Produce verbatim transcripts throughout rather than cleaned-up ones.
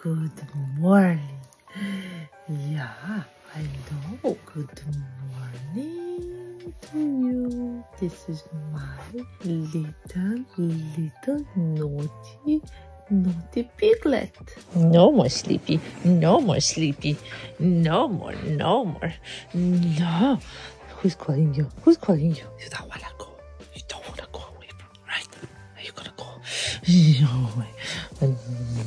Good morning. Yeah, hello. Good morning to you. This is my little, little naughty, naughty piglet. No more sleepy. No more sleepy. No more, no more. No. Who's calling you? Who's calling you? You don't want to go. You don't want to go away from me, right? Are you going to go? No.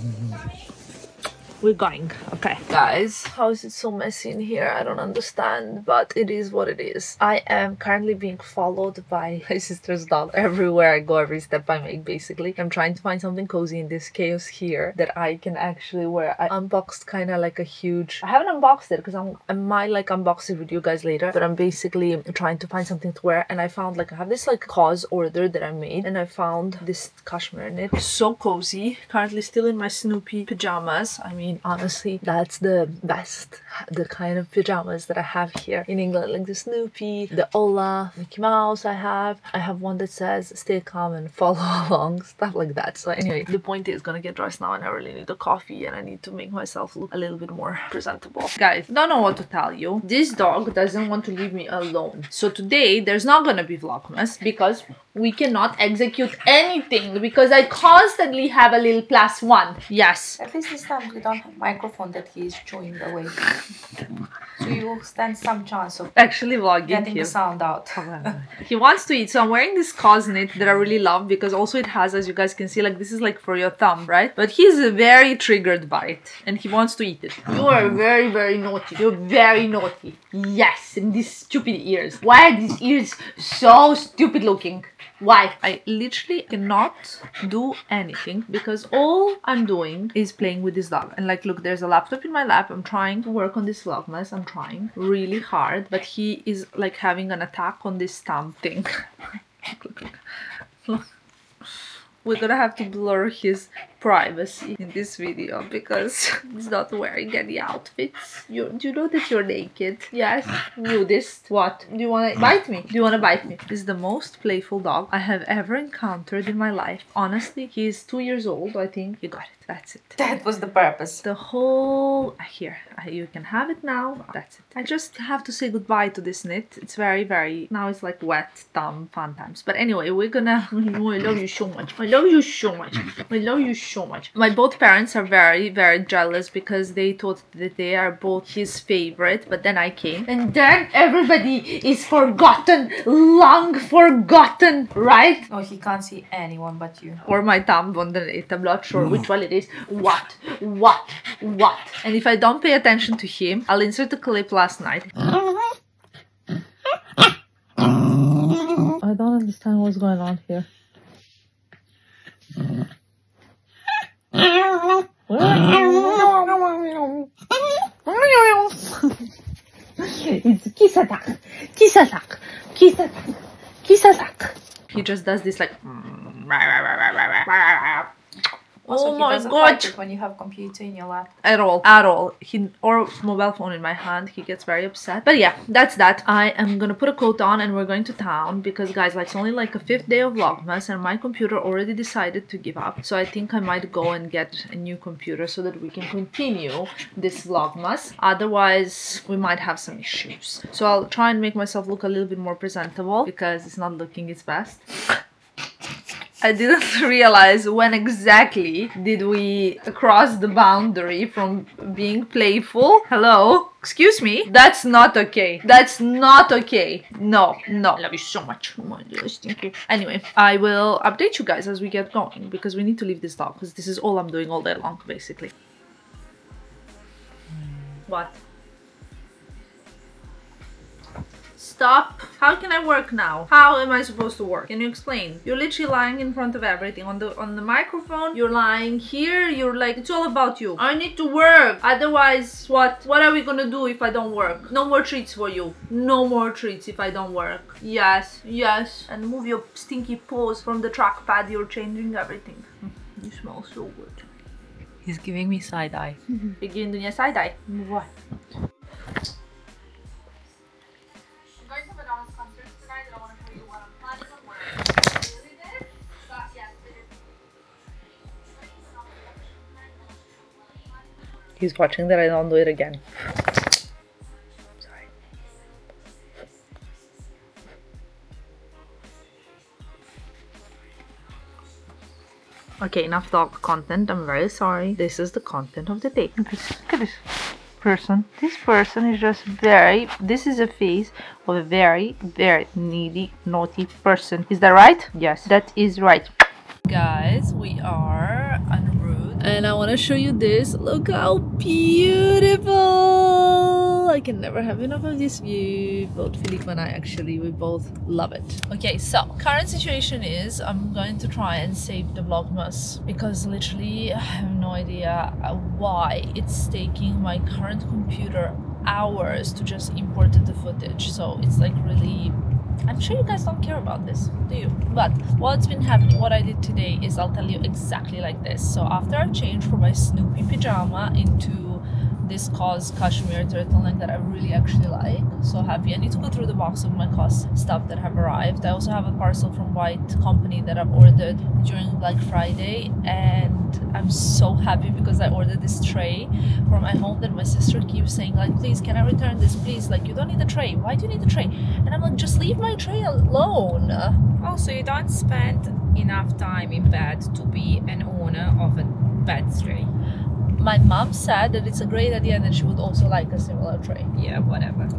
We're going. Okay. Guys, how is it so messy in here? I don't understand, but it is what it is. I am currently being followed by my sister's dog everywhere I go, every step I make, basically. I'm trying to find something cozy in this chaos here that I can actually wear. I unboxed kind of like a huge... I haven't unboxed it because I'm I might like unbox it with you guys later, but I'm basically trying to find something to wear, and I found like I have this like cause order that I made, and I found this cashmere knit. So cozy. Currently still in my Snoopy pajamas. I mean, honestly, that's the best, the kind of pajamas that I have here in England, like the Snoopy, the Ola, Mickey Mouse I have. I have one that says stay calm and follow along, stuff like that. So anyway, the point is gonna get dressed now, and I really need a coffee, and I need to make myself look a little bit more presentable. Guys, don't know what to tell you. This dog doesn't want to leave me alone. So today there's not gonna be Vlogmas because we cannot execute anything because I constantly have a little plus one. Yes. At least this time we don't have microphone that he is chewing away. So you stand some chance of actually vlogging getting him. the sound out. He wants to eat, so I'm wearing this cause knit that I really love because also it has, as you guys can see, like this is like for your thumb, right? But he's very triggered by it and he wants to eat it. You are very, very naughty. You're very naughty. Yes, and these stupid ears. Why are these ears so stupid looking? Why? I literally cannot do anything because all I'm doing is playing with this dog. And like, look, there's a laptop in my lap. I'm trying to work on this Vlogmas. I'm trying really hard, but he is like having an attack on this thumb thing. Look, look, look. We're gonna have to blur his privacy in this video because he's not wearing any outfits. You, do you know that you're naked? Yes, nudist. What? Do you wanna bite me? Do you wanna bite me? This is the most playful dog I have ever encountered in my life. Honestly, he's two years old, I think. You got it. That's it. That was the purpose. The whole... Here, you can have it now. That's it. I just have to say goodbye to this knit. It's very, very... Now it's like wet thumb fun times. But anyway, we're gonna... Oh, I love you so much. I love you so much. I love you so much. My both parents are very, very jealous because they thought that they are both his favorite. But then I came. And then everybody is forgotten. Long forgotten. Right? Oh, he can't see anyone but you. Or my thumb underneath. I'm not sure which one it is. What? What? What? And if I don't pay attention to him, I'll insert a clip last night. I don't understand what's going on here. It's kiss attack. Kiss attack. Kiss attack. Kiss attack. He just does this like... Also, oh he my doesn't god! like it when you have computer in your lap. At all, at all. He or mobile phone in my hand, he gets very upset. But yeah, that's that. I am gonna put a coat on and we're going to town because guys, like it's only like a fifth day of Vlogmas and my computer already decided to give up. So I think I might go and get a new computer so that we can continue this Vlogmas. Otherwise, we might have some issues. So I'll try and make myself look a little bit more presentable because it's not looking its best. I didn't realize when exactly did we cross the boundary from being playful. Hello? Excuse me? That's not okay. That's not okay. No, no. I love you so much. Thank you. Anyway, I will update you guys as we get going because we need to leave this dog because this is all I'm doing all day long, basically. What? Stop. How can I work now? How am I supposed to work? Can you explain? You're literally lying in front of everything. On the on the microphone, you're lying here. You're like, it's all about you. I need to work. Otherwise, what? What are we gonna do if I don't work? No more treats for you. No more treats if I don't work. Yes, yes. And move your stinky paws from the trackpad. You're changing everything. You smell so good. He's giving me side eye. Begin doing a side eye. What? He's watching that I don't do it again. Sorry. Okay, enough dog content. I'm very sorry. This is the content of the day. Look at this person. This person is just very... This is a face of a very, very needy, naughty person. Is that right? Yes, that is right. Guys, we are en route and I want to show you this. Look how beautiful! I can never have enough of this view. Both Philippe and I, actually, we both love it. Okay, so current situation is I'm going to try and save the Vlogmas because literally I have no idea why it's taking my current computer hours to just import the footage. So it's like really... I'm sure you guys don't care about this, do you? But what's been happening, what I did today is I'll tell you exactly like this. So after I changed from my Snoopy pajama into this Cos cashmere turtleneck that I really actually like, so happy. I need to go through the box of my Cos stuff that have arrived. I also have a parcel from White Company that I've ordered during Black Friday, and I'm so happy because I ordered this tray for my home that my sister keeps saying like, please can I return this, please, like you don't need a tray, why do you need a tray? And I'm like, just leave my tray alone. Also, you don't spend enough time in bed to be an owner of a bed tray. My mom said that it's a great idea and that she would also like a similar tray. Yeah, whatever.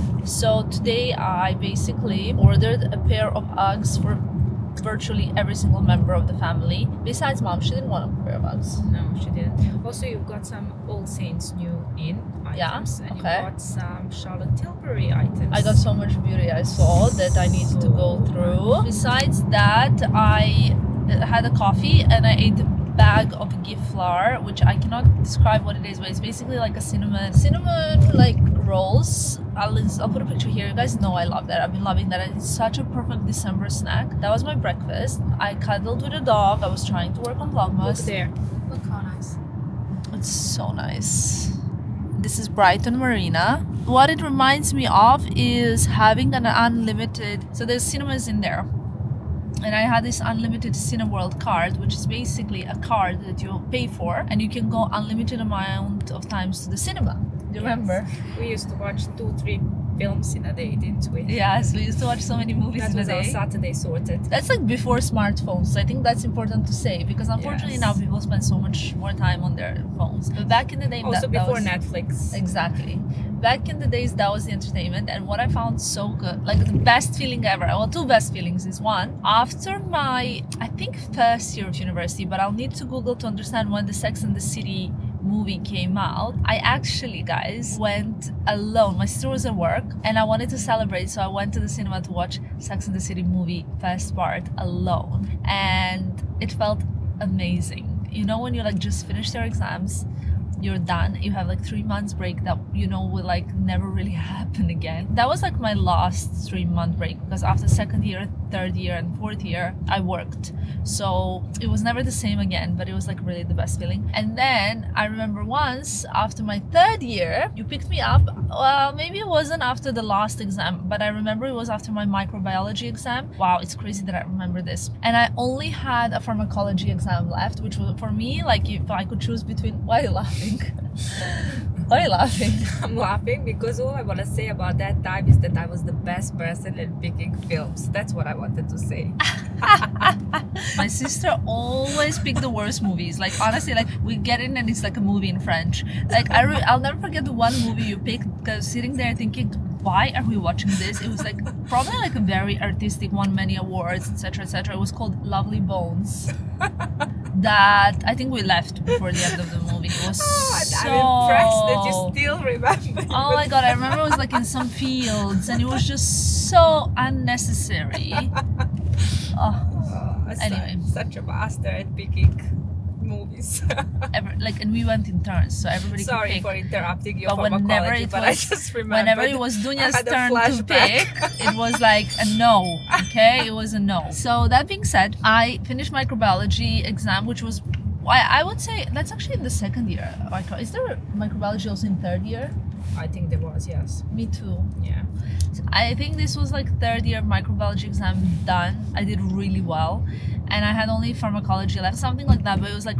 So today I basically ordered a pair of Uggs for virtually every single member of the family. Besides mom, she didn't want a pair of Uggs. No, she didn't. Also, you've got some All Saints new in items, yeah, and okay. you got some Charlotte Tilbury items. I got so much beauty I saw that I need so to go through. Besides that, I had a coffee and I ate a bag of gift flour, which I cannot describe what it is, but it's basically like a cinnamon cinnamon like rolls. I'll, I'll put a picture here. You guys know I love that. I've been loving that. It's such a perfect December snack. That was my breakfast. I cuddled with a dog. I was trying to work on Vlogmas. Look there. Look how nice. It's so nice. This is Brighton Marina. What it reminds me of is having an unlimited, so there's cinemas in there. And I had this unlimited Cineworld card, which is basically a card that you pay for and you can go unlimited amount of times to the cinema. Do you yes. remember? We used to watch two, three films in a day, didn't we? Yes, we used to watch so many movies that in a day. That was our Saturday sorted. That's like before smartphones. I think that's important to say because unfortunately yes. now people spend so much more time on their phones. But back in the day, also that, before that was, Netflix. Exactly. Back in the days, that was the entertainment, and what I found so good, like the best feeling ever, well, two best feelings is one, after my, I think first year of university, but I'll need to Google to understand when the Sex and the City movie came out. I actually, guys, went alone. My sister was at work and I wanted to celebrate, so I went to the cinema to watch Sex and the City movie first part alone, and it felt amazing. You know when you like just finished your exams, you're done, you have like three months break that you know will like never really happen again. That was like my last three month break because after second year, third year and fourth year I worked, so it was never the same again, but it was like really the best feeling. And then I remember once after my third year you picked me up, well maybe it wasn't after the last exam, but I remember it was after my microbiology exam. Wow, it's crazy that I remember this. And I only had a pharmacology exam left, which was for me like if I could choose between, why are you laughing? Why are you laughing? I'm laughing because all I want to say about that time is that I was the best person at picking films. That's what I wanted to say. My sister always picked the worst movies. Like honestly, like we get in and it's like a movie in French. Like I re I'll never forget the one movie you picked because sitting there thinking, why are we watching this? It was like probably like a very artistic one, many awards, etc, etc. It was called Lovely Bones. That I think we left before the end of the movie. It was oh, so... I'm impressed that you still remember. Oh my god, I remember it was like in some fields and it was just so unnecessary. Oh. Oh, anyway, such a master at picking movies. Ever, like, and we went in turns, so everybody Sorry could pick. for interrupting you. But whenever it but was, I just whenever it was Dunya's turn to pick, it was like a no. Okay, it was a no. So that being said, I finished microbiology exam, which was, I, I would say that's actually in the second year. Is there microbiology also in third year? I think there was, yes. Me too. Yeah. So I think this was like third year microbiology exam done. I did really well. And I had only pharmacology left, something like that, but it was like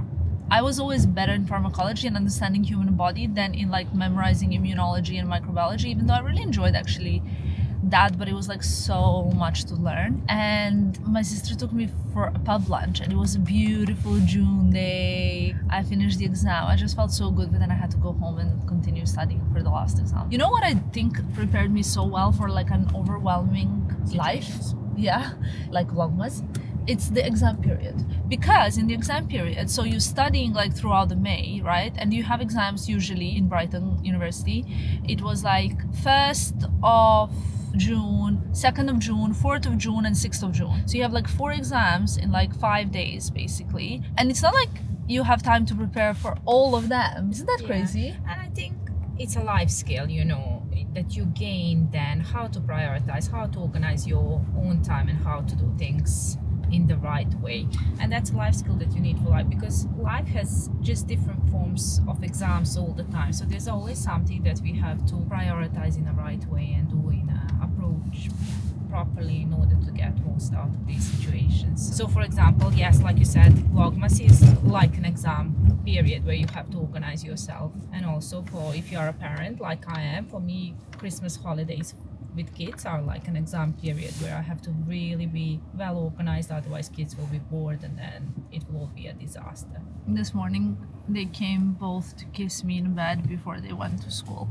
I was always better in pharmacology and understanding human body than in like memorizing immunology and microbiology, even though I really enjoyed actually that, but it was like so much to learn. And my sister took me for a pub lunch, and it was a beautiful June day. I finished the exam. I just felt so good, but then I had to go home and continue studying for the last exam. You know what I think prepared me so well for like an overwhelming life? Yeah, like Vlogmas. It's the exam period, because in the exam period, so you're studying like throughout the May, right? And you have exams usually in Brighton University. It was like first of June, second of June, fourth of June, and sixth of June. So you have like four exams in like five days basically. And it's not like you have time to prepare for all of them. Isn't that Yeah. crazy? And I think it's a life skill, you know, that you gain then, how to prioritize, how to organize your own time and how to do things in the right way. And that's a life skill that you need for life, because life has just different forms of exams all the time. So there's always something that we have to prioritize in the right way and do in a approach properly in order to get most out of these situations. So for example, yes, like you said, Vlogmas is like an exam period where you have to organize yourself. And also for if you are a parent like I am, for me Christmas holidays with kids are like an exam period where I have to really be well organized, otherwise kids will be bored and then it will be a disaster. This morning they came both to kiss me in bed before they went to school.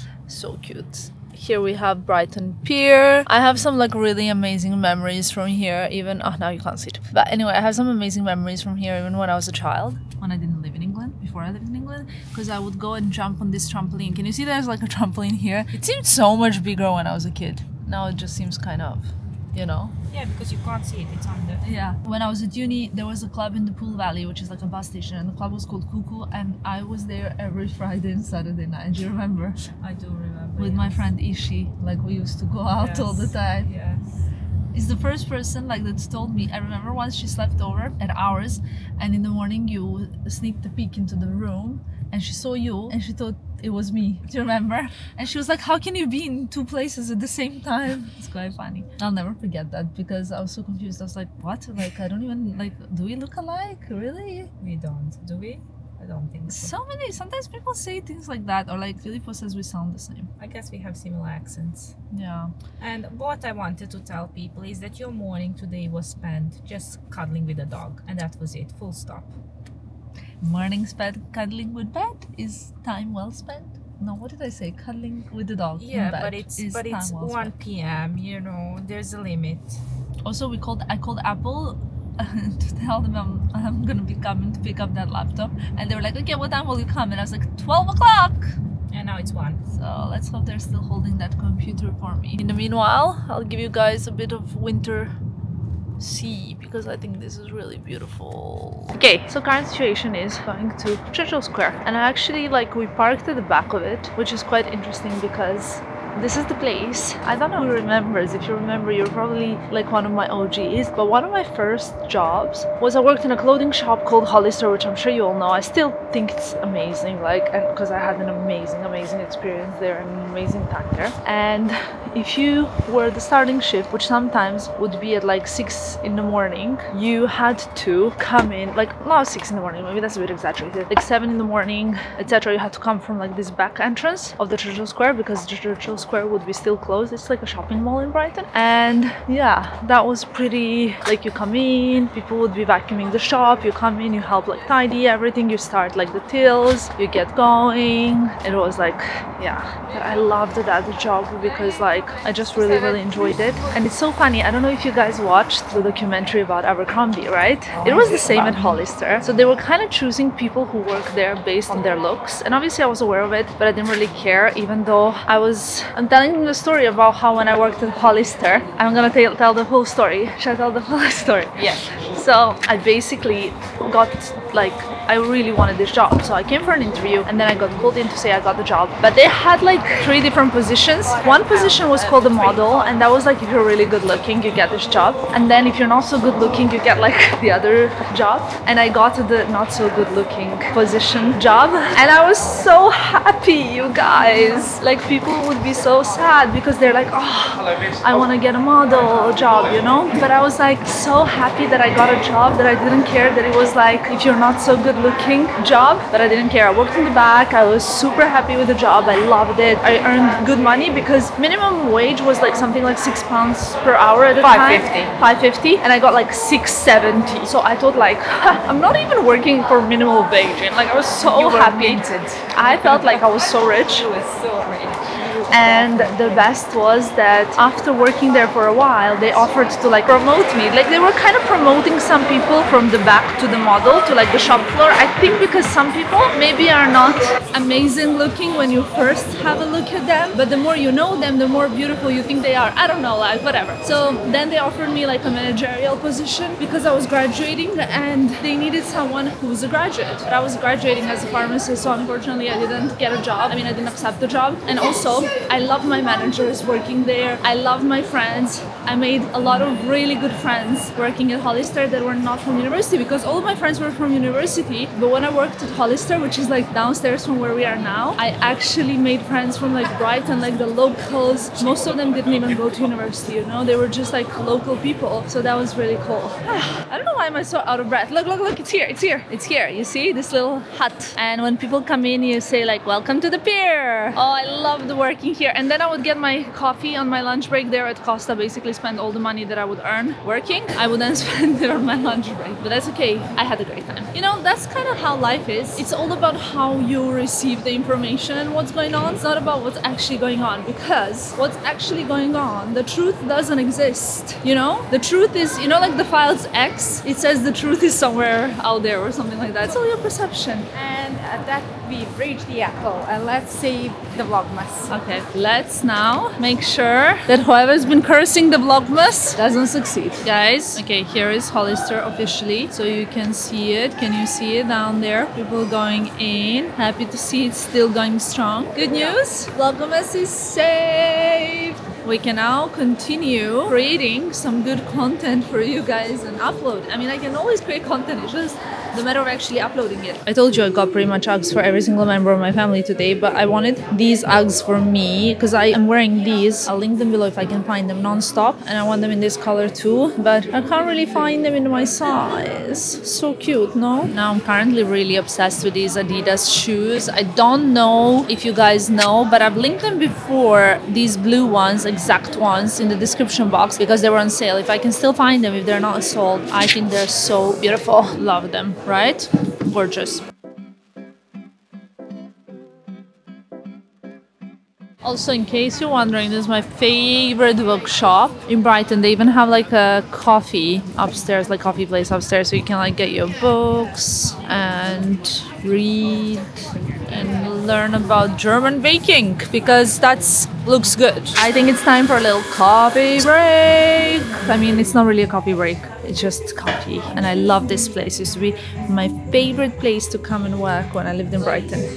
So cute. Here we have Brighton Pier. I have some like really amazing memories from here, even oh now you can't see it, but anyway, I have some amazing memories from here even when I was a child, when I didn't live in England, before I lived in England, because I would go and jump on this trampoline. Can you see there's like a trampoline here? It seemed so much bigger when I was a kid. Now it just seems kind of, you know. Yeah, because you can't see it, it's under. Yeah. When I was at uni, there was a club in the Pool Valley, which is like a bus station, and the club was called Cuckoo, and I was there every Friday and Saturday night. Do you remember? I do remember. With yes. my friend Ishi, like we used to go out Yes. all the time. Yes. Is the first person like that's told me. I remember once she slept over at ours, and in the morning you sneaked a peek into the room, and she saw you, and she thought it was me. Do you remember? And she was like, "How can you be in two places at the same time?" It's quite funny. I'll never forget that because I was so confused. I was like, "What? Like I don't even like. Do we look alike? Really?" We don't, do we? I don't think so. So many. Sometimes people say things like that, or like Filippo says we sound the same. I guess we have similar accents. Yeah. And what I wanted to tell people is that your morning today was spent just cuddling with a dog, and that was it, full stop. Morning spent cuddling with bed is time well spent. No, what did I say? Cuddling with the dog. Yeah, in bed but it's is but it's time well one spent. p m You know, there's a limit. Also, we called. I called Apple to tell them I'm, I'm gonna be coming to pick up that laptop, and they were like, "Okay, what time will you come?" And I was like, twelve o'clock. And now it's one. So let's hope they're still holding that computer for me. In the meanwhile, I'll give you guys a bit of winter sea because I think this is really beautiful. Okay, so current situation is going to Churchill Square, and I actually like we parked at the back of it, which is quite interesting because this is the place. I don't know who remembers. If you remember, you're probably like one of my O Gs, but one of my first jobs was I worked in a clothing shop called Hollister, which I'm sure you all know. I still think it's amazing, like, and because I had an amazing amazing experience there and an amazing time there. And if you were the starting shift, which sometimes would be at like six in the morning, you had to come in like not six in the morning, maybe that's a bit exaggerated, like seven in the morning, etc. You had to come from like this back entrance of the Churchill Square because the Churchill Square would be still closed. It's like a shopping mall in Brighton. And yeah, that was pretty, like you come in, people would be vacuuming the shop, you come in, you help like tidy everything, you start like the tills, you get going. It was like, yeah, I loved that job because like I just really really enjoyed it. And it's so funny, I don't know if you guys watched the documentary about Abercrombie, right? It was the same at Hollister. So they were kind of choosing people who work there based on their looks, and obviously I was aware of it, but I didn't really care, even though I was I'm telling them the story about how when I worked at Hollister, I'm gonna tell, tell the whole story. Should I tell the whole story? Yeah. So I basically got like, I really wanted this job. So I came for an interview and then I got called in to say I got the job. But they had like three different positions. One position was called the model, and that was like if you're really good looking, you get this job. And then if you're not so good looking, you get like the other job. And I got the not so good looking position job. And I was so happy, you guys. Like people would be so sad because they're like, oh, I want to get a model job, you know? But I was like so happy that I got a job that I didn't care that it was like if you're not so good looking job, but I didn't care. I worked in the back. I was super happy with the job. I loved it. I earned good money because minimum wage was like something like six pounds per hour at the five time. fifty. five fifty, and I got like six seventy. So I thought like, I'm not even working for minimum wage, and like I was so You were happy. minted. I felt like I was so rich. It was so rich. And the best was that after working there for a while, they offered to like promote me. Like they were kind of promoting some people from the back to the model to like the shop floor. I think because some people maybe are not amazing looking when you first have a look at them, but the more you know them, the more beautiful you think they are. I don't know, like whatever. So then they offered me like a managerial position because I was graduating and they needed someone who was a graduate. But I was graduating as a pharmacist, so unfortunately I didn't get a job. I mean, I didn't accept the job. And also, I love my managers working there. I love my friends. I made a lot of really good friends working at Hollister that were not from university because all of my friends were from university. But when I worked at Hollister, which is like downstairs from where we are now, I actually made friends from like Brighton, like the locals. Most of them didn't even go to university, you know? They were just like local people. So that was really cool. I don't know why am I so out of breath. Look, look, look, it's here, it's here, it's here. You see this little hut? And when people come in, you say like, welcome to the pier. Oh, I loved working here. And then I would get my coffee on my lunch break there at Costa, basically spend all the money that I would earn working. I would then spend it on my lunch break, but that's okay. I had a great time. You know, that's kind of how life is. It's all about how you receive the information and what's going on. It's not about what's actually going on, because what's actually going on, the truth doesn't exist. You know, the truth is, you know, like the files X, it says the truth is somewhere out there or something like that. It's all your perception. And at that, we've reached the apple, and let's save the Vlogmas. Okay, let's now make sure that whoever's been cursing the Vlogmas doesn't succeed. Guys, okay, here is Hollister officially, so you can see it. Can you see it down there? People going in. Happy to see it's still going strong. Good news, Vlogmas is saved. We can now continue creating some good content for you guys and upload. I mean, I can always create content, it's just the matter of actually uploading it. I told you I got pretty much Uggs for every single member of my family today, but I wanted these Uggs for me because I am wearing these. I'll link them below if I can find them non-stop, and I want them in this color too, but I can't really find them in my size. So cute, no? Now I'm currently really obsessed with these Adidas shoes. I don't know if you guys know, but I've linked them before, these blue ones, exact ones, in the description box because they were on sale. If I can still find them, if they're not sold, I think they're so beautiful. Love them. Right? Gorgeous. Also, in case you're wondering, this is my favorite bookshop in Brighton. They even have like a coffee upstairs, like coffee place upstairs, so you can like get your books and read and learn about German baking because that's looks good. I think it's time for a little coffee break. I mean, it's not really a coffee break. It's just coffee, and I love this place. It used to be my favorite place to come and work when I lived in Brighton.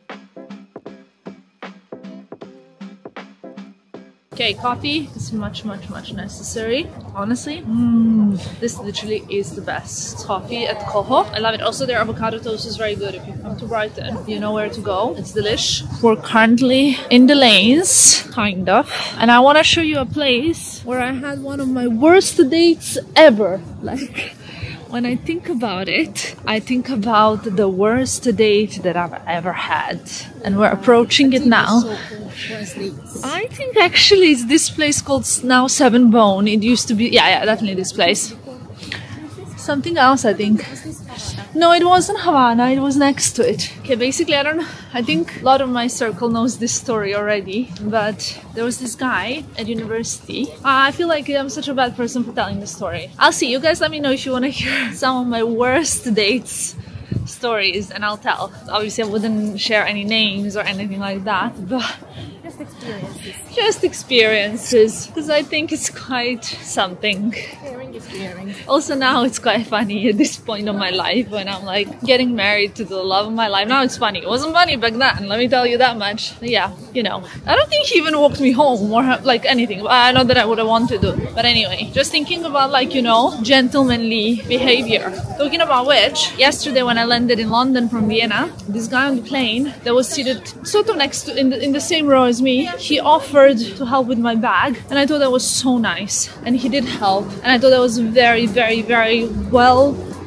Okay, coffee is much, much, much necessary. Honestly, mm, this literally is the best coffee at Coho. I love it. Also, their avocado toast is very good. If you come to Brighton, you know where to go. It's delish. We're currently in the lanes, kind of. And I want to show you a place where I had one of my worst dates ever. Like, when I think about it, I think about the worst date that I've ever had. And we're approaching it now. I think actually it's this place called now Seven Bone. It used to be, yeah, yeah, definitely this place. Something else, I think. No, it wasn't Havana, it was next to it. Okay, basically, I don't know. I think a lot of my circle knows this story already, but there was this guy at university. I feel like I'm such a bad person for telling the story. I'll see. You guys let me know if you want to hear some of my worst dates stories, and I'll tell. Obviously, I wouldn't share any names or anything like that, but Just experiences. just experiences, because I think it's quite something. Sharing is caring. Also, now it's quite funny at this point of my life when I'm like getting married to the love of my life. Now it's funny. It wasn't funny back then, let me tell you that much. But yeah, you know, I don't think he even walked me home or like anything. I know that I would have wanted to. But anyway, just thinking about like, you know, gentlemanly behavior. Talking about which, yesterday when I landed in London from Vienna, this guy on the plane that was seated sort of next to, in the, in the same row as me, he offered to help with my bag, and I thought that was so nice, and he did help, and I thought that was very, very, very well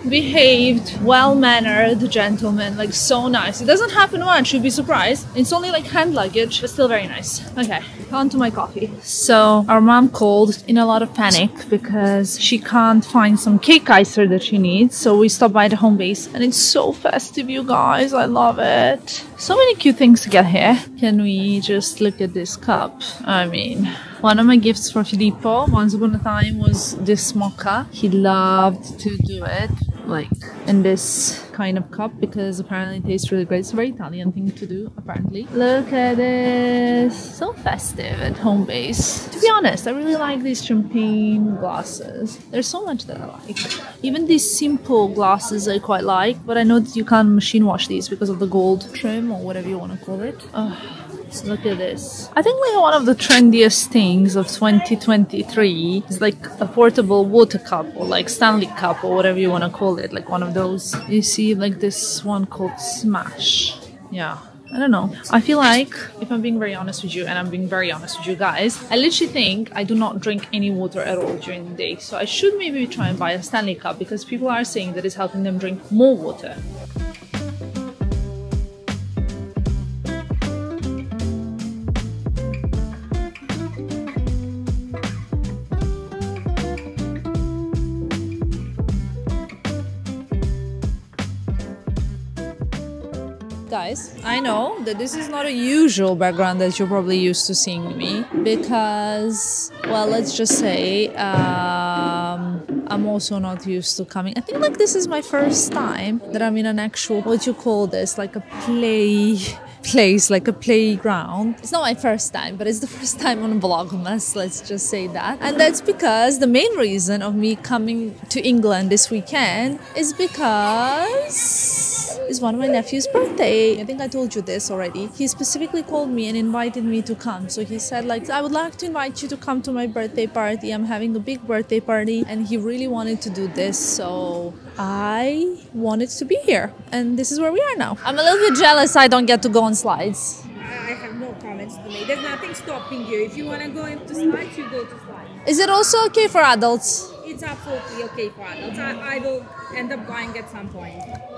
behaved, well-mannered gentleman, like so nice. It doesn't happen much, you'd be surprised. It's only like hand luggage, but still very nice. Okay, on to my coffee. So our mom called in a lot of panic because she can't find some cake icer that she needs. So we stopped by the home base and it's so festive, you guys. I love it. So many cute things to get here. Can we just look at this cup? I mean, one of my gifts for Filippo once upon a time was this mocha. He loved to do it like in this kind of cup because apparently it tastes really great. It's a very Italian thing to do, apparently. Look at this. So festive at home base. To be honest, I really like these champagne glasses. There's so much that I like. Even these simple glasses I quite like, but I know that you can't machine wash these because of the gold trim or whatever you want to call it. Oh. Look at this. I think like one of the trendiest things of twenty twenty-three is like a portable water cup or like Stanley cup or whatever you want to call it, like one of those. You see like this one called Smash. Yeah, I don't know. I feel like, if I'm being very honest with you, and I'm being very honest with you guys, I literally think I do not drink any water at all during the day. So I should maybe try and buy a Stanley cup because people are saying that it's helping them drink more water. Guys, I know that this is not a usual background that you're probably used to seeing me because, well, let's just say um, I'm also not used to coming. I think like this is my first time that I'm in an actual, what you call this, like a play place, like a playground. It's not my first time, but it's the first time on Vlogmas, let's just say that. And that's because the main reason of me coming to England this weekend is because it's one of my nephew's birthday. I think I told you this already. He specifically called me and invited me to come. So he said like, I would like to invite you to come to my birthday party. I'm having a big birthday party and he really wanted to do this. So I wanted to be here and this is where we are now. I'm a little bit jealous I don't get to go on slides. I have no comments to make. There's nothing stopping you. If you want to go into slides, you go to slides. Is it also okay for adults? It's absolutely okay for adults. I, I will end up going at some point.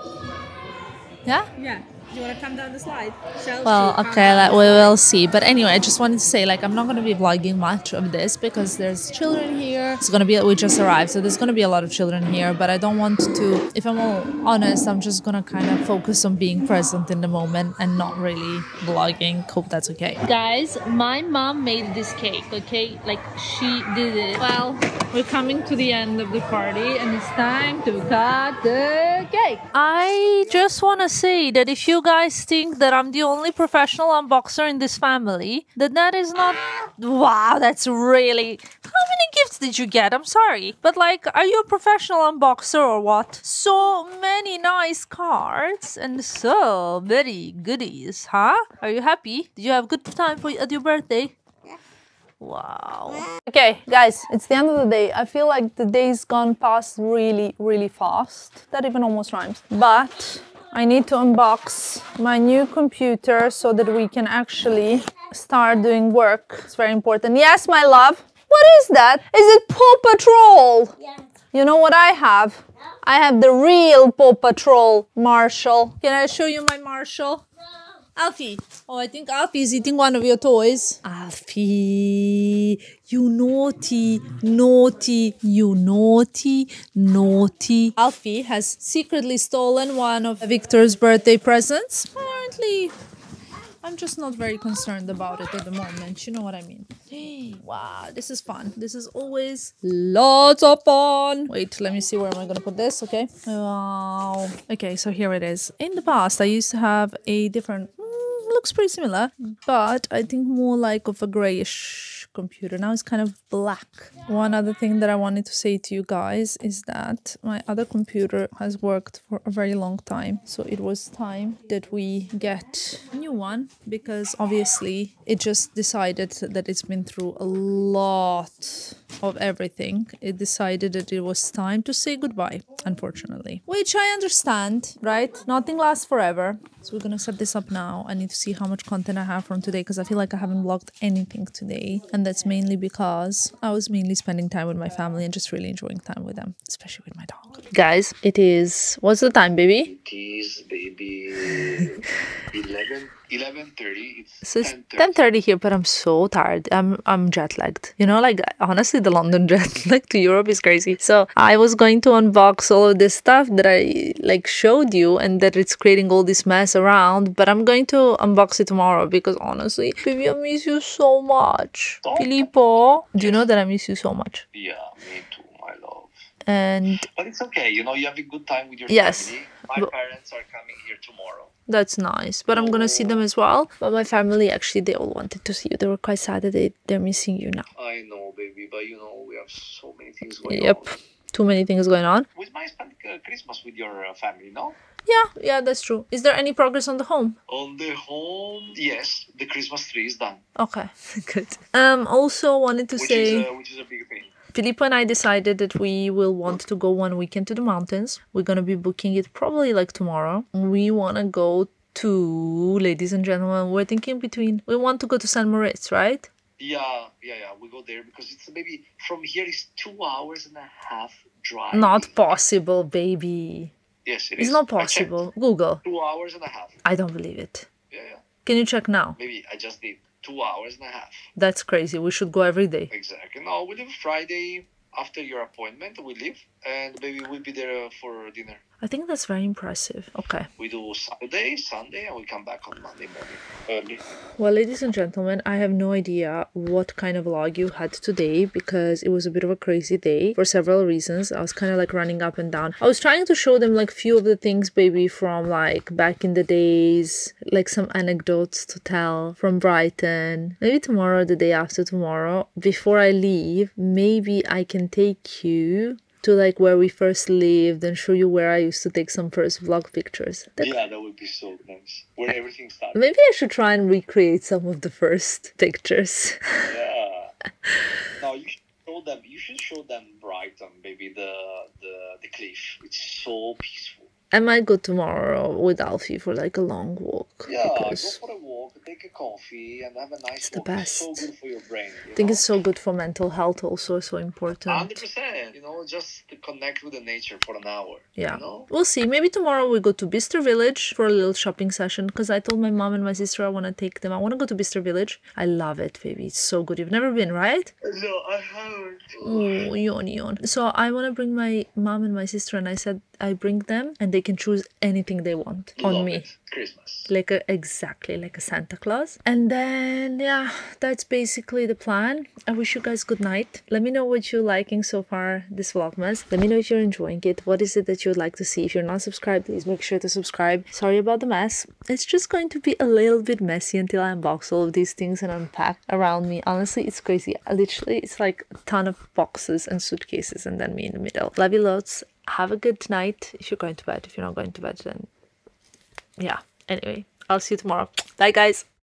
Yeah? Yeah. You want to come down the slide? Shall Well, she come okay, down like, the we slide? will see. But anyway, I just wanted to say, like, I'm not going to be vlogging much of this because there's children here. It's going to be, we just arrived, so there's going to be a lot of children here. But I don't want to, if I'm all honest, I'm just going to kind of focus on being present in the moment and not really vlogging. Hope that's okay. Guys, my mom made this cake, okay? Like, she did it. Well, we're coming to the end of the party and it's time to cut the cake. I just want to say that if you guys think that I'm the only professional unboxer in this family, that that is not... Wow, that's really... How many gifts did you get? I'm sorry. But like, are you a professional unboxer or what? So many nice cards and so many goodies, huh? Are you happy? Did you have a good time for at your birthday? Wow. Okay, guys, it's the end of the day. I feel like the day's gone past really, really fast. That even almost rhymes. But I need to unbox my new computer so that we can actually start doing work. It's very important. Yes, my love. What is that? Is it Paw Patrol? Yes. You know what I have? I have the real Paw Patrol Marshall. Can I show you my Marshall? Alfie. Oh, I think Alfie is eating one of your toys. Alfie, you naughty, naughty, you naughty, naughty. Alfie has secretly stolen one of Victor's birthday presents. Apparently, I'm just not very concerned about it at the moment. You know what I mean? Wow, this is fun. This is always lots of fun. Wait, let me see where am I gonna put this, okay? Wow. Okay, so here it is. In the past, I used to have a different... looks pretty similar, but I think more like of a grayish computer. Now it's kind of black. One other thing that I wanted to say to you guys is that my other computer has worked for a very long time. So it was time that we get a new one because obviously it just decided that it's been through a lot of everything. It decided that it was time to say goodbye, unfortunately. Which I understand, right? Nothing lasts forever. So we're gonna set this up now. I need to see how much content I have from today because I feel like I haven't vlogged anything today. And that's mainly because I was mainly spending time with my family and just really enjoying time with them, especially with my dog. Guys, it is... What's the time, baby? It is, baby, eleven, eleven thirty. It's So it's ten thirty here, but I'm so tired. I'm I'm jet lagged. You know, like honestly, the London jet lag to Europe is crazy. So I was going to unbox all of this stuff that I like showed you and that it's creating all this mess around. But I'm going to unbox it tomorrow because honestly, baby, I miss you so much. Oh. Filippo, do you know that I miss you so much? Yeah, me too, my love. And But it's okay, you know, you have a good time with your Yes, family. My but- parents are coming here tomorrow. that's nice. But I'm gonna see them as well. But my family, actually, they all wanted to see you. They were quite sad that they, they're missing you now. I know, baby, but you know, we have so many things going Yep. on. Too many things going on. We might spend uh, Christmas with your uh, family, no? Yeah, yeah, that's true. Is there any progress on the home? On the home, yes, the Christmas tree is done, Okay, good. Um, also wanted to which say, is uh, which is a big thing. Filippo and I decided that we will want to go one weekend to the mountains. We're gonna be booking it probably like tomorrow. We wanna go to, ladies and gentlemen, we're thinking between, we want to go to Saint Moritz, right? Yeah, yeah, yeah. We go there because it's maybe from here is two hours and a half drive. Not possible, baby. Yes, it It's is. not I checked. possible. Google. Two hours and a half. I don't believe it. Yeah, yeah. Can you check now? Maybe I just did two hours and a half. That's crazy. We should go every day. Exactly. No, we leave Friday after your appointment. We leave, and maybe we'll be there uh, for dinner. I think that's very impressive. Okay. We do Saturday, Sunday, and we come back on Monday morning early. Well, ladies and gentlemen, I have no idea what kind of vlog you had today because it was a bit of a crazy day for several reasons. I was kind of like running up and down. I was trying to show them like few of the things, baby, from like back in the days, like some anecdotes to tell from Brighton. Maybe tomorrow, the day after tomorrow, before I leave, maybe I can take you to like where we first lived and show you where I used to take some first vlog pictures. That- Yeah, that would be so nice. Where everything started. Maybe I should try and recreate some of the first pictures. Yeah. No, you should show them. You should show them Brighton, baby. The the the cliff. It's so peaceful. I might go tomorrow with Alfie for like a long walk. Yeah, because go for a walk, take a coffee, and have a nice It's the walk. It's so best. good for your brain. You I think know? it's so good for mental health also, so important. Hundred percent. You know, just to connect with the nature for an hour. Yeah. You know? We'll see. Maybe tomorrow we go to Bicester Village for a little shopping session because I told my mom and my sister I want to take them. I want to go to Bicester Village. I love it, baby. It's so good. You've never been, right? No, I haven't. Oh, yawn, yawn. So I want to bring my mom and my sister and I said I bring them and they can choose anything they want on Love me. it. Christmas. Like a, exactly like a Santa Claus. And then yeah, that's basically the plan. I wish you guys good night. Let me know what you're liking so far this vlogmas. Let me know if you're enjoying it. What is it that you'd like to see? If you're not subscribed, please make sure to subscribe. Sorry about the mess. It's just going to be a little bit messy until I unbox all of these things and unpack around me. Honestly, it's crazy. Literally, it's like a ton of boxes and suitcases and then me in the middle. Love you lots. Have a good night if you're going to bed. If you're not going to bed, then yeah. Anyway, I'll see you tomorrow. Bye, guys.